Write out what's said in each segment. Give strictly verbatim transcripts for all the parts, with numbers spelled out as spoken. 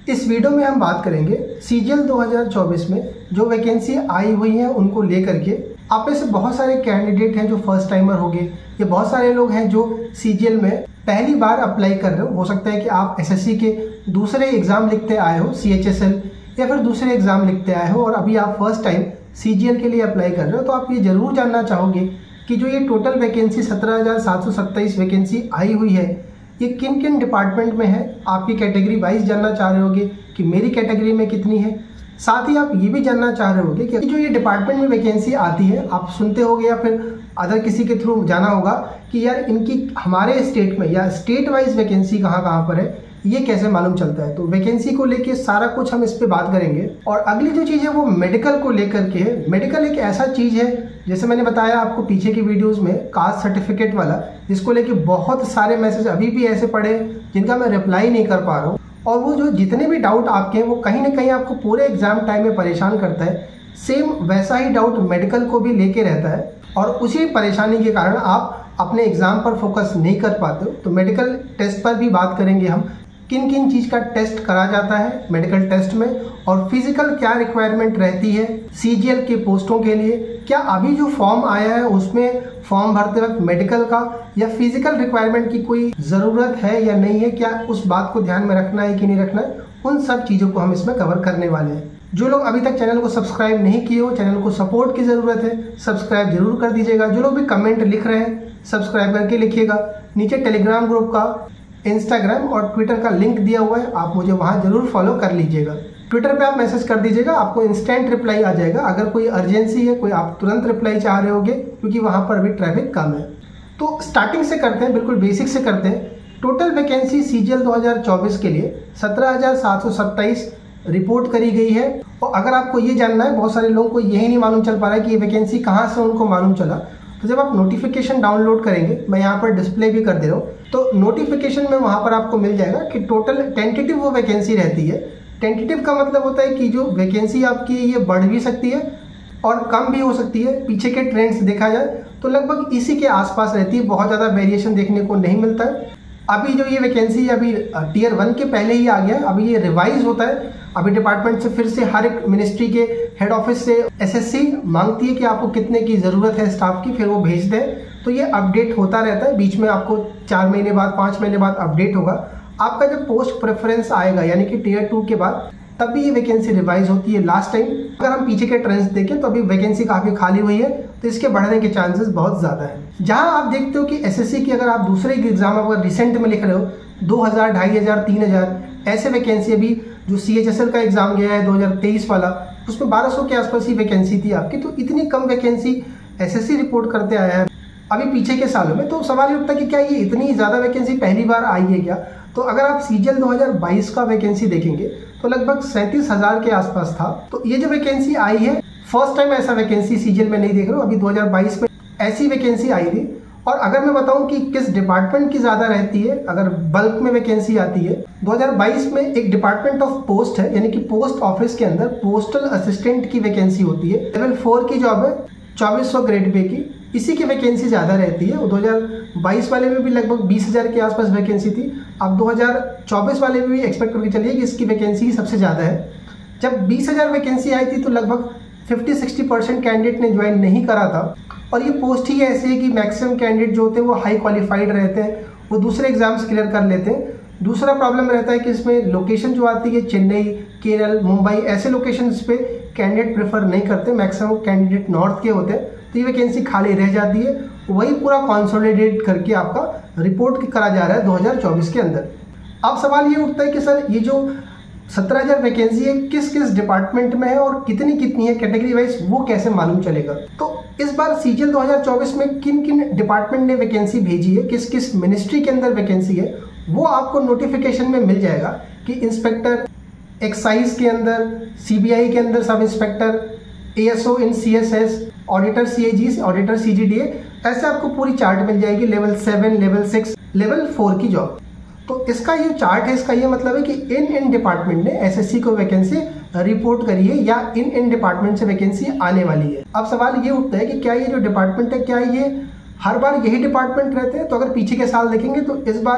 इस वीडियो में हम बात करेंगे सीजीएल दो हज़ार चौबीस में जो वैकेंसी आई हुई है उनको लेकर के। आप में से बहुत सारे कैंडिडेट हैं जो फर्स्ट टाइमर होंगे, या बहुत सारे लोग हैं जो सीजीएल में पहली बार अप्लाई कर रहे हो। हो सकता है कि आप एसएससी के दूसरे एग्जाम लिखते आए हो, सीएचएसएल या फिर दूसरे एग्जाम लिखते आए हो, और अभी आप फर्स्ट टाइम सीजीएल के लिए अप्लाई कर रहे हो। तो आप ये जरूर जानना चाहोगे कि जो ये टोटल वैकेंसी सत्रह हज़ार सात सौ सत्ताईस वैकेंसी आई हुई है, ये किन किन डिपार्टमेंट में है। आपकी कैटेगरी वाइज जानना चाह रहे होगे कि मेरी कैटेगरी में कितनी है। साथ ही आप ये भी जानना चाह रहे होगे कि जो ये डिपार्टमेंट में वैकेंसी आती है, आप सुनते होगे या फिर अदर किसी के थ्रू जाना होगा कि यार इनकी हमारे स्टेट में या स्टेट वाइज वैकेंसी कहाँ कहाँ पर है, ये कैसे मालूम चलता है। तो वैकेंसी को लेके सारा कुछ हम इस पे बात करेंगे। और अगली जो चीज़ है वो मेडिकल को लेकर के है। मेडिकल एक ऐसा चीज़ है, जैसे मैंने बताया आपको पीछे की वीडियोस में, कास्ट सर्टिफिकेट वाला, जिसको लेके बहुत सारे मैसेज अभी भी ऐसे पड़े जिनका मैं रिप्लाई नहीं कर पा रहा हूँ। और वो जो जितने भी डाउट आपके हैं वो कहीं ना कहीं आपको पूरे एग्जाम टाइम में परेशान करता है। सेम वैसा ही डाउट मेडिकल को भी लेके रहता है, और उसी परेशानी के कारण आप अपने एग्जाम पर फोकस नहीं कर पाते हो। तो मेडिकल टेस्ट पर भी बात करेंगे हम, किन किन चीज़ का टेस्ट करा जाता है मेडिकल टेस्ट में, और फिजिकल क्या रिक्वायरमेंट रहती है सीजीएल के पोस्टों के लिए। क्या अभी जो फॉर्म आया है उसमें फॉर्म भरते वक्त मेडिकल का या फिजिकल रिक्वायरमेंट की कोई ज़रूरत है या नहीं है, क्या उस बात को ध्यान में रखना है कि नहीं रखना है, उन सब चीज़ों को हम इसमें कवर करने वाले हैं। जो लोग अभी तक चैनल को सब्सक्राइब नहीं किए हो, चैनल को सपोर्ट की ज़रूरत है, सब्सक्राइब जरूर कर दीजिएगा। जो लोग भी कमेंट लिख रहे हैं सब्सक्राइब करके लिखिएगा। नीचे टेलीग्राम ग्रुप का, इंस्टाग्राम और ट्विटर का लिंक दिया हुआ है, आप मुझे वहाँ जरूर फॉलो कर लीजिएगा। ट्विटर पे आप मैसेज कर दीजिएगा, आपको इंस्टेंट रिप्लाई आ जाएगा। अगर कोई अर्जेंसी है, कोई आप तुरंत रिप्लाई चाह रहे होगे, क्योंकि वहाँ पर अभी ट्रैफिक कम है। तो स्टार्टिंग से करते हैं, बिल्कुल बेसिक से करते हैं। टोटल वैकेंसी सीजीएल दो हज़ार चौबीस के लिए सत्रह हज़ार सात सौ सत्ताईस रिपोर्ट करी गई है। और अगर आपको ये जानना है, बहुत सारे लोगों को यही नहीं मालूम चल पा रहा है कि ये वैकेंसी कहाँ से उनको मालूम चला, तो जब आप नोटिफिकेशन डाउनलोड करेंगे, मैं यहाँ पर डिस्प्ले भी कर दे रहा हूँ, तो नोटिफिकेशन में वहाँ पर आपको मिल जाएगा कि टोटल टेंटेटिव वो वैकेंसी रहती है। टेंटेटिव का मतलब होता है कि जो वैकेंसी आपकी ये बढ़ भी सकती है और कम भी हो सकती है। पीछे के ट्रेंड्स देखा जाए तो लगभग इसी के आसपास रहती है, बहुत ज़्यादा वेरिएशन देखने को नहीं मिलता है। अभी जो ये वैकेंसी अभी टीयर वन के पहले ही आ गया है, अभी ये रिवाइज होता है। अभी डिपार्टमेंट से फिर से हर एक मिनिस्ट्री के हेड ऑफिस से एसएससी मांगती है कि आपको कितने की ज़रूरत है स्टाफ की, फिर वो भेज दें। तो ये अपडेट होता रहता है, बीच में आपको चार महीने बाद पाँच महीने बाद अपडेट होगा। आपका जब पोस्ट प्रेफरेंस आएगा यानी कि टीयर टू के बाद, तब भी ये वैकेंसी रिवाइज होती है लास्ट टाइम। अगर हम पीछे के ट्रेंड्स देखें तो अभी वैकेंसी काफ़ी खाली हुई है, तो इसके बढ़ने के चांसेस बहुत ज़्यादा है। जहां आप देखते हो कि एसएससी की, अगर आप दूसरे एग्जाम अगर रिसेंट में लिख रहे हो, दो हज़ार, ढाई हज़ार, तीन हज़ार ऐसे वैकेंसी, अभी जो सीएचएसएल का एग्जाम गया है दो हज़ार तेईस वाला, उसमें बारह सौ के आसपास ही वैकेंसी थी आपकी। तो इतनी कम वैकेंसी एसएससी रिपोर्ट करते आया है अभी पीछे के सालों में। तो सवाल ये उठता है कि क्या ये इतनी ज़्यादा वैकेंसी पहली बार आई है क्या। तो अगर आप सीजीएल दो हज़ार बाईस का वैकेंसी देखेंगे तो लगभग सैंतीस हज़ार के आसपास था। तो ये जो वैकेंसी आई है, फर्स्ट टाइम ऐसा वैकेंसी सीजीएल में नहीं देख रहे हो, अभी दो हज़ार बाईस में ऐसी वैकेंसी आई थी। और अगर मैं बताऊं कि किस डिपार्टमेंट की ज़्यादा रहती है, अगर बल्क में वैकेंसी आती है, दो हज़ार बाईस में एक डिपार्टमेंट ऑफ पोस्ट है, यानी कि पोस्ट ऑफिस के अंदर पोस्टल असिस्टेंट की वैकेंसी होती है। लेवल फोर की जॉब है, चौबीस सौ ग्रेड पे की, इसी की वैकेंसी ज़्यादा रहती है। दो हज़ार बाईस वाले में भी लगभग बीस हज़ार के आसपास वैकेंसी थी। अब दो हज़ार चौबीस वाले में भी एक्सपेक्ट करके चलिए कि इसकी वैकेंसी सबसे ज़्यादा है। जब बीस हज़ार वैकेंसी आई थी तो लगभग फिफ्टी सिक्सटी परसेंट कैंडिडेट ने ज्वाइन नहीं करा था। और ये पोस्ट ही ऐसी है कि मैक्सिमम कैंडिडेट जो होते हैं वो हाई क्वालिफाइड रहते हैं, वो दूसरे एग्जाम्स क्लियर कर लेते हैं। दूसरा प्रॉब्लम रहता है कि इसमें लोकेशन जो आती है, चेन्नई, केरल, मुंबई, ऐसे लोकेशंस पे कैंडिडेट प्रेफर नहीं करते, मैक्सिमम कैंडिडेट नॉर्थ के होते हैं। तो ये वैकेंसी खाली रह जाती है, वही पूरा कंसोलिडेट करके आपका रिपोर्ट करा जा रहा है दो हज़ार चौबीस के अंदर। अब सवाल ये उठता है कि सर ये जो सत्रह हज़ार वैकेंसी है किस किस डिपार्टमेंट में है और कितनी कितनी है कैटेगरी वाइज, वो कैसे मालूम चलेगा। तो इस बार सीजीएल दो हज़ार चौबीस में किन किन डिपार्टमेंट ने वैकेंसी भेजी है, किस किस मिनिस्ट्री के अंदर वैकेंसी है, वो आपको नोटिफिकेशन में मिल जाएगा कि इंस्पेक्टर एक्साइज के अंदर, सीबीआई के अंदर sub inspector, ASO in CSS, auditor CAG, auditor CGDA, ऐसे आपको पूरी चार्ट मिल जाएगी। Level seven, level six, level four की जॉब। तो इसका ये चार्ट है, इसका ये मतलब है कि इन इन डिपार्टमेंट ने एसएससी को वैकेंसी रिपोर्ट करी है या इन इन डिपार्टमेंट से वैकेंसी आने वाली है। अब सवाल ये उठता है कि क्या ये जो डिपार्टमेंट है, क्या ये हर बार यही डिपार्टमेंट रहते हैं। तो अगर पीछे के साल देखेंगे तो इस बार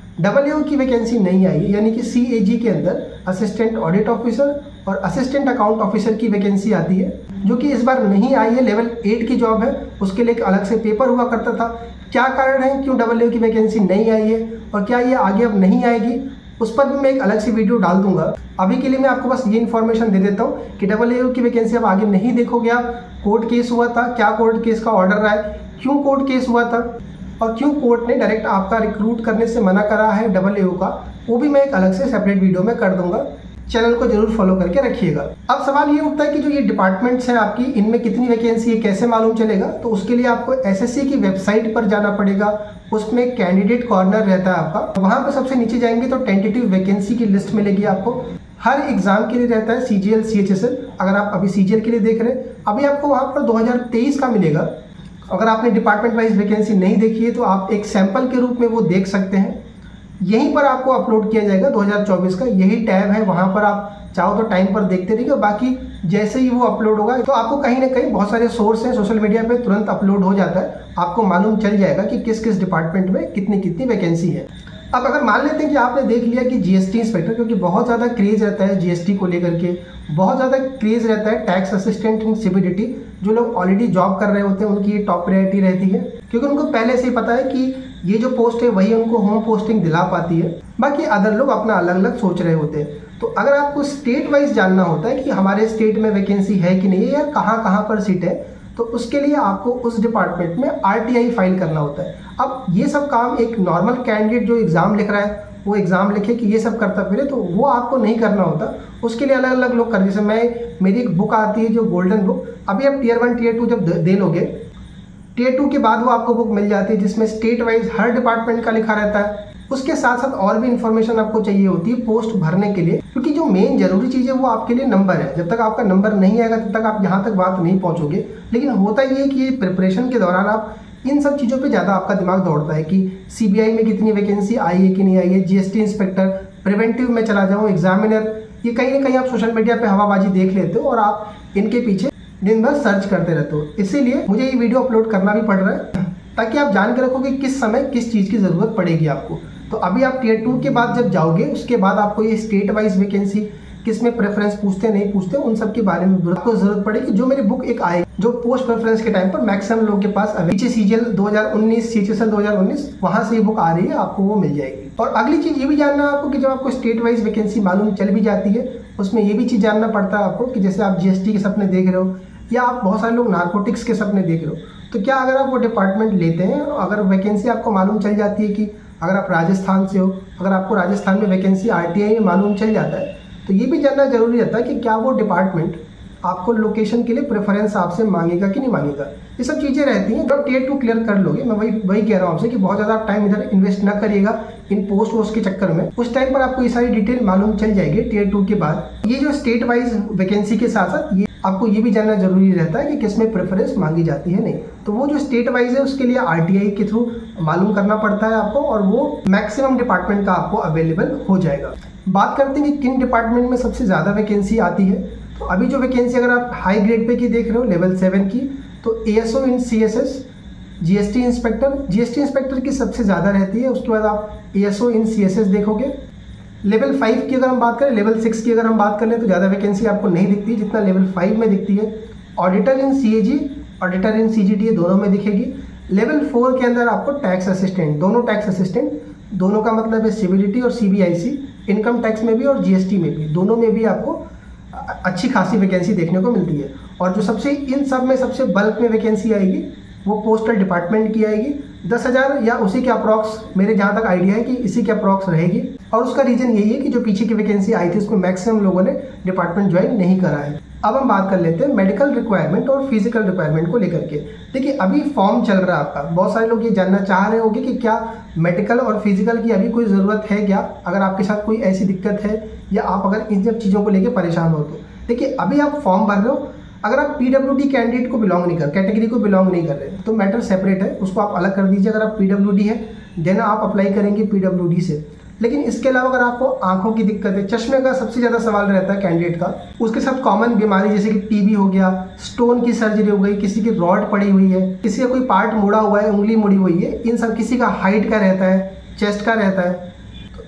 डबल ए की वैकेंसी नहीं आई है, यानी कि सी ए जी के अंदर असिस्टेंट ऑडिट ऑफिसर और असिस्टेंट अकाउंट ऑफिसर की वैकेंसी आती है, जो कि इस बार नहीं आई है। लेवल एट की जॉब है, उसके लिए एक अलग से पेपर हुआ करता था। क्या कारण है क्यों डबल ए की वैकेंसी नहीं आई है और क्या ये आगे अब नहीं आएगी, उस पर भी मैं एक अलग से वीडियो डाल दूंगा। अभी के लिए मैं आपको बस ये इन्फॉर्मेशन दे देता हूँ कि डबल ए की वैकेंसी अब आगे नहीं देखोगे आप। कोर्ट केस हुआ था, क्या कोर्ट केस का ऑर्डर रहा है, क्यों कोर्ट केस हुआ था और क्यों कोर्ट ने डायरेक्ट आपका रिक्रूट करने से मना करा है डबल ए का, वो भी मैं एक अलग से सेपरेट वीडियो में कर दूंगा। चैनल को जरूर फॉलो करके रखिएगा। अब सवाल ये उठता है कि जो ये डिपार्टमेंट्स हैं आपकी, इनमें कितनी वैकेंसी है, कैसे मालूम चलेगा? तो उसके लिए आपको एस एस सी की वेबसाइट पर जाना पड़ेगा। उसमें कैंडिडेट कॉर्नर रहता है आपका, वहां पर सबसे नीचे जाएंगे तो टेंटेटिव वैकेंसी की लिस्ट मिलेगी आपको। हर एग्जाम के लिए रहता है C G L, C H S L. अगर आप अभी सी जी एल के लिए देख रहे हैं, अभी आपको वहां पर दो हज़ार तेईस का मिलेगा। अगर आपने डिपार्टमेंट वाइज वैकेंसी नहीं देखी है तो आप एक सैंपल के रूप में वो देख सकते हैं। यहीं पर आपको अपलोड किया जाएगा दो हज़ार चौबीस का, यही टैब है, वहां पर आप चाहो तो टाइम पर देखते रहिए। बाकी जैसे ही वो अपलोड होगा तो आपको कहीं ना कहीं बहुत सारे सोर्स हैं सोशल मीडिया पे, तुरंत अपलोड हो जाता है, आपको मालूम चल जाएगा कि किस किस डिपार्टमेंट में कितनी कितनी वैकेंसी है। अब अगर मान लेते हैं कि आपने देख लिया कि जी एस टी इंस्पेक्टर, क्योंकि बहुत ज़्यादा क्रेज रहता है जी एस टी को लेकर के, बहुत ज़्यादा क्रेज रहता है tax assistant in C B D T, जो लोग ऑलरेडी जॉब कर रहे होते हैं उनकी ये टॉप प्रायोरिटी रहती है, क्योंकि उनको पहले से ही पता है कि ये जो पोस्ट है वही उनको होम पोस्टिंग दिला पाती है। बाकी अदर लोग अपना अलग अलग सोच रहे होते हैं। तो अगर आपको स्टेट वाइज जानना होता है कि हमारे स्टेट में वैकेंसी है कि नहीं है या कहाँ कहाँ पर सीट है, तो उसके लिए आपको उस डिपार्टमेंट में आर टी आई फाइल करना होता है। अब ये सब काम एक नॉर्मल कैंडिडेट जो एग्जाम लिख रहा है वो एग्जाम लिखे कि ये सब करता फिरे, तो वो आपको नहीं करना होता। उसके लिए अलग अलग लोग कर, जैसे मैं मेरी एक बुक आती है जो गोल्डन बुक, अभी आप टीयर वन टीयर टू जब दे लोगे, टीयर टू के बाद वो आपको बुक मिल जाती है जिसमें स्टेट वाइज हर डिपार्टमेंट का लिखा रहता है। उसके साथ साथ और भी इन्फॉर्मेशन आपको चाहिए होती है पोस्ट भरने के लिए, क्योंकि जो मेन जरूरी चीज़ है वो आपके लिए नंबर है। जब तक आपका नंबर नहीं आएगा तब तक आप यहाँ तक बात नहीं पहुँचोगे। लेकिन होता ये है कि ये प्रिपरेशन के दौरान आप इन सब चीज़ों पे ज़्यादा आपका दिमाग दौड़ता है कि सी बी आई में कितनी वैकेंसी आई है कि नहीं आई है, G S T inspector, preventive में चला जाऊँ, एग्जामिनर, ये कहीं ना कहीं आप सोशल मीडिया पे हवाबाजी देख लेते हो और आप इनके पीछे दिन भर सर्च करते रहते हो। इसीलिए मुझे ये वीडियो अपलोड करना भी पड़ रहा है ताकि आप जान के रखो कि किस समय किस चीज़ की ज़रूरत पड़ेगी आपको। तो अभी आप टीयर टू के बाद जब जाओगे, उसके बाद आपको ये स्टेट वाइज वैकेंसी किस में प्रेफरेंस पूछते नहीं पूछते, उन सब के बारे में आपको जरूरत पड़ेगी। जो मेरी बुक एक आएगी जो पोस्ट प्रेफरेंस के टाइम पर मैक्सिमम लोगों के पास पीछे सी जी एल दो हज़ार उन्नीस, सी एच एस एल दो हज़ार उन्नीस, वहां से ये बुक आ रही है, आपको वो मिल जाएगी। और अगली चीज ये भी जानना है आपको कि जब आपको स्टेट वाइज वैकेंसी मालूम चल भी जाती है, उसमें ये भी चीज जानना पड़ता है आपको कि जैसे आप जी एस टी के सपने देख रहे हो या आप बहुत सारे लोग नार्कोटिक्स के सपने देख रहे हो, तो क्या अगर आप वो डिपार्टमेंट लेते हैं, अगर वैकेंसी आपको मालूम चल जाती है कि अगर आप राजस्थान से हो, अगर आपको राजस्थान में वैकेंसी आर टी आई में मालूम चल जाता है, तो ये भी जानना जरूरी रहता है कि क्या वो डिपार्टमेंट आपको लोकेशन के लिए प्रेफरेंस आपसे मांगेगा कि नहीं मांगेगा। ये सब चीज़ें रहती हैं। जब टीयर टू क्लियर कर लोगे, मैं वही वही कह रहा हूँ आपसे कि बहुत ज़्यादा आप टाइम इधर इन्वेस्ट ना करिएगा इन पोस्ट वोस्ट के चक्कर में। उस टाइम पर आपको ये सारी डिटेल मालूम चल जाएगी टीयर टू के बाद। ये जो स्टेट वाइज वैकेंसी के साथ साथ ये आपको ये भी जानना जरूरी रहता है कि किसमें प्रेफरेंस मांगी जाती है नहीं। तो वो जो स्टेट वाइज है उसके लिए आर टी आई के थ्रू मालूम करना पड़ता है आपको, और वो मैक्सिमम डिपार्टमेंट का आपको अवेलेबल हो जाएगा। बात करते हैं कि किन डिपार्टमेंट में सबसे ज़्यादा वैकेंसी आती है। तो अभी जो वैकेंसी अगर आप हाई ग्रेड पे की देख रहे हो, लेवल सेवन की, तो A S O in C S S, G S T inspector, G S T inspector की सबसे ज़्यादा रहती है। उसके बाद आप A S O in C S S देखोगे। लेवल फाइव की अगर हम बात करें, लेवल सिक्स की अगर हम बात कर लें तो ज़्यादा वैकेंसी आपको नहीं दिखती जितना लेवल फाइव में दिखती है। Auditor in C A G, auditor in C G T दोनों में दिखेगी। लेवल फोर के अंदर आपको टैक्स असिस्टेंट, दोनों टैक्स असिस्टेंट, दोनों का मतलब है सी बी डी टी और C B I C, income tax में भी और जी एस टी में भी, दोनों में भी आपको अच्छी खासी वैकेंसी देखने को मिलती है। और जो सबसे इन सब में सबसे बल्क में वैकेंसी आएगी वो पोस्टल डिपार्टमेंट की आएगी, दस हज़ार या उसी के अप्रॉक्स, मेरे जहाँ तक आइडिया है कि इसी के अप्रॉक्स रहेगी। और उसका रीज़न यही है कि जो पीछे की वैकेंसी आई थी उसमें मैक्सिमम लोगों ने डिपार्टमेंट ज्वाइन नहीं करा है। अब हम बात कर लेते हैं मेडिकल रिक्वायरमेंट और फिजिकल रिक्वायरमेंट को लेकर के। देखिए अभी फॉर्म चल रहा है आपका, बहुत सारे लोग ये जानना चाह रहे होंगे कि क्या मेडिकल और फिजिकल की अभी कोई ज़रूरत है क्या, अगर आपके साथ कोई ऐसी दिक्कत है या आप अगर इन सब चीज़ों को लेकर परेशान हो। तो देखिए अभी आप फॉर्म भर रहे हो, अगर आप पी डब्ल्यू डी कैंडिडेट को बिलोंग नहीं कर, कैटेगरी को बिलोंग नहीं कर रहे तो मैटर सेपरेट है, उसको आप अलग कर दीजिए। अगर आप पी डब्ल्यू डी है देन आप अप्लाई करेंगे पी डब्ल्यू डी से। लेकिन इसके अलावा अगर आपको आंखों की दिक्कत है, चश्मे का सबसे ज़्यादा सवाल रहता है कैंडिडेट का, उसके साथ कॉमन बीमारी जैसे कि टी बी हो गया, स्टोन की सर्जरी हो गई, किसी की रॉड पड़ी हुई है, किसी का कोई पार्ट मुड़ा हुआ है, उंगली मुड़ी हुई है, इन सब, किसी का हाइट का रहता है, चेस्ट का रहता है,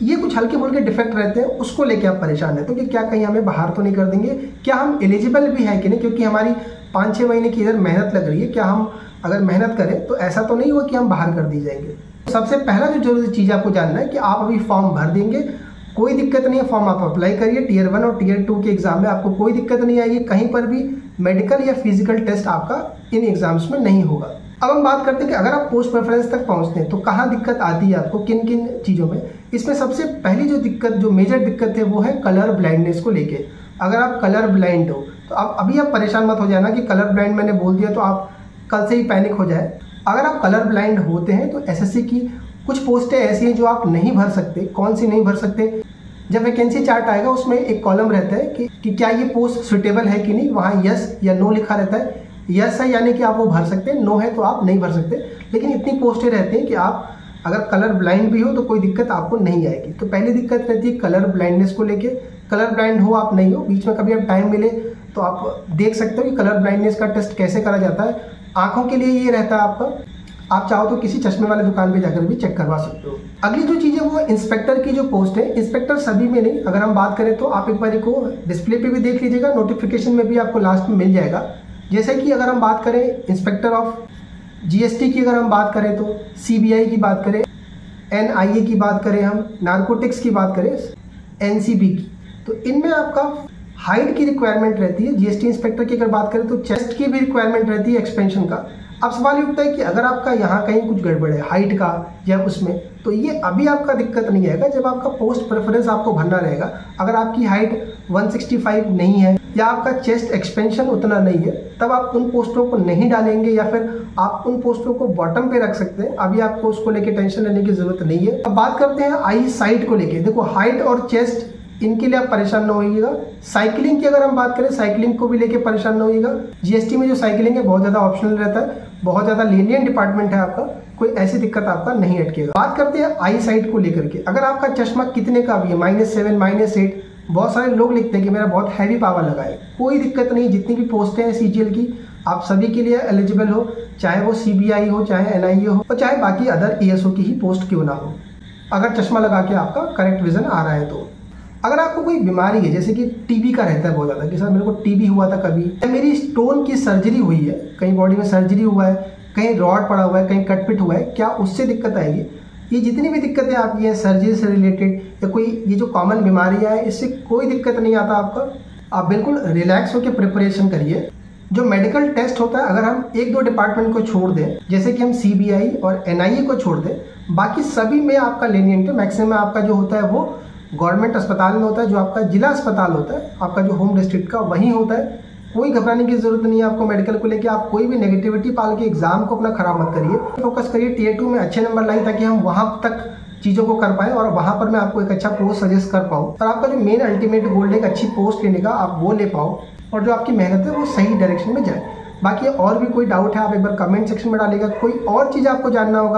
ये कुछ हल्के फुल्के डिफेक्ट रहते हैं, उसको लेके आप परेशान रहते हो कि क्या कहीं हमें बाहर तो नहीं कर देंगे, क्या हम एलिजिबल भी है कि नहीं, क्योंकि हमारी पाँच छः महीने की इधर मेहनत लग रही है, क्या हम अगर मेहनत करें तो ऐसा तो नहीं हुआ कि हम बाहर कर दिए जाएंगे। सबसे पहला जो जरूरी चीज़ आपको जानना है कि आप अभी फॉर्म भर देंगे, कोई दिक्कत नहीं है, फॉर्म आप अप्लाई करिए। टीयर वन और टीयर टू के एग्जाम में आपको कोई दिक्कत नहीं आएगी, कहीं पर भी मेडिकल या फिजिकल टेस्ट आपका इन एग्जाम्स में नहीं होगा। अब हम बात करते हैं कि अगर आप पोस्ट प्रेफरेंस तक पहुंचते हैं तो कहाँ दिक्कत आती है आपको, किन किन चीज़ों में। इसमें सबसे पहली जो दिक्कत, जो मेजर दिक्कत है वो है कलर ब्लाइंडनेस को लेके। अगर आप कलर ब्लाइंड हो तो आप अभी आप परेशान मत हो जाना कि कलर ब्लाइंड मैंने बोल दिया तो आप कल से ही पैनिक हो जाए। अगर आप कलर ब्लाइंड होते हैं तो एसएससी की कुछ पोस्टें ऐसी हैं जो आप नहीं भर सकते। कौन सी नहीं भर सकते? जब वैकेंसी चार्ट आएगा उसमें एक कॉलम रहता है कि, कि क्या ये पोस्ट सुटेबल है कि नहीं, वहाँ यस या नो लिखा रहता है। यस है यानी कि आप वो भर सकते हैं, नो है तो आप नहीं भर सकते। लेकिन इतनी पोस्टें रहती हैं कि आप अगर कलर ब्लाइंड भी हो तो कोई दिक्कत आपको नहीं आएगी। तो पहली दिक्कत रहती है कलर ब्लाइंडनेस को लेके। कलर ब्लाइंड हो आप नहीं हो, बीच में कभी आप टाइम मिले तो आप देख सकते हो कि कलर ब्लाइंडनेस का टेस्ट कैसे करा जाता है। आंखों के लिए ये रहता है आपका, आप चाहो तो किसी चश्मे वाले दुकान पे जाकर भी चेक करवा सकते हो। अगली जो चीज़ है वो इंस्पेक्टर की जो पोस्ट है, इंस्पेक्टर सभी में नहीं, अगर हम बात करें तो आप एक बार को डिस्प्ले पे भी देख लीजिएगा, नोटिफिकेशन में भी आपको लास्ट में मिल जाएगा। जैसे कि अगर हम बात करें इंस्पेक्टर ऑफ जीएसटी की, अगर हम बात करें तो सीबीआई की बात करें, एनआईए की बात करें, हम नारकोटिक्स की बात करें, एनसीबी की, तो इनमें आपका हाइट की रिक्वायरमेंट रहती है। जीएसटी इंस्पेक्टर की अगर बात करें तो चेस्ट की भी रिक्वायरमेंट रहती है, एक्सपेंशन का। अब सवाल ये उठता है कि अगर आपका यहाँ कहीं कुछ गड़बड़ है हाइट का या उसमें, तो ये अभी आपका दिक्कत नहीं आएगा जब आपका पोस्ट प्रेफरेंस आपको भरना रहेगा। अगर आपकी हाइट एक सौ पैंसठ नहीं है या आपका चेस्ट एक्सपेंशन उतना नहीं है, तब आप उन पोस्टों को नहीं डालेंगे या फिर आप उन पोस्टों को बॉटम पे रख सकते हैं। अभी आपको उसको लेके टेंशन लेने की जरूरत नहीं है। अब बात करते हैं आई साइट को लेके। देखो हाइट और चेस्ट इनके लिए आप परेशान ना होइएगा। साइकिलिंग की अगर हम बात करें, साइकिलिंग को भी लेके परेशान ना होइएगा। जीएसटी में जो साइकिलिंग है बहुत ज़्यादा ऑप्शनल रहता है, बहुत ज़्यादा लीनियंट डिपार्टमेंट है आपका, कोई ऐसी दिक्कत आपका नहीं अटकेगा। बात करते हैं आई साइट को लेकर के। अगर आपका चश्मा कितने का भी है, माइनस सेवन माइनस एट, बहुत सारे लोग लिखते हैं कि मेरा बहुत हैवी पावर लगा है। कोई दिक्कत नहीं, जितनी भी पोस्टें हैं सीजीएल की आप सभी के लिए एलिजिबल हो, चाहे वो सीबीआई हो, चाहे एनआईए हो, और चाहे बाकी अदर ईएसओ की ही पोस्ट क्यों ना हो, अगर चश्मा लगा के आपका करेक्ट विजन आ रहा है तो। अगर आपको कोई बीमारी है, जैसे कि टीबी का रहता है बहुत ज़्यादा कि सर मेरे को टीबी हुआ था कभी, मेरी स्टोन की सर्जरी हुई है, कहीं बॉडी में सर्जरी हुआ है, कहीं रॉड पड़ा हुआ है, कहीं कटपिट हुआ है, क्या उससे दिक्कत आएगी? ये जितनी भी दिक्कतें आपकी हैं सर्जरी से रिलेटेड या कोई ये जो कॉमन बीमारियां हैं, इससे कोई दिक्कत नहीं आता आपका। आप बिल्कुल रिलैक्स होकर प्रिपरेशन करिए। जो मेडिकल टेस्ट होता है, अगर हम एक दो डिपार्टमेंट को छोड़ दें, जैसे कि हम सीबीआई और एनआईए को छोड़ दें, बाकी सभी में आपका लेनियंट है। मैक्सिमम आपका जो होता है वो गवर्नमेंट अस्पताल में होता है, जो आपका जिला अस्पताल होता है, आपका जो होम डिस्ट्रिक्ट का वहीं होता है। कोई घबराने की जरूरत नहीं है आपको मेडिकल को लेके। आप कोई भी नेगेटिविटी पाल के एग्जाम को अपना खराब मत करिए, फोकस करिए टीयर टू में अच्छे नंबर लाइए ताकि हम वहां तक चीज़ों को कर पाएं और वहां पर मैं आपको एक अच्छा पोस्ट सजेस्ट कर पाऊँ और आपका जो मेन अल्टीमेट गोल है एक अच्छी पोस्ट लेने का, आप वो ले पाओ और जो आपकी मेहनत है वो सही डायरेक्शन में जाए। बाकी और भी कोई डाउट है आप एक बार कमेंट सेक्शन में डालिएगा। कोई और चीज़ आपको जानना होगा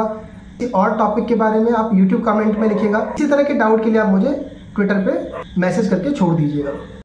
और टॉपिक के बारे में आप यूट्यूब कमेंट में लिखिएगा। इसी तरह के डाउट के लिए आप मुझे ट्विटर पे मैसेज करके छोड़ दीजिएगा।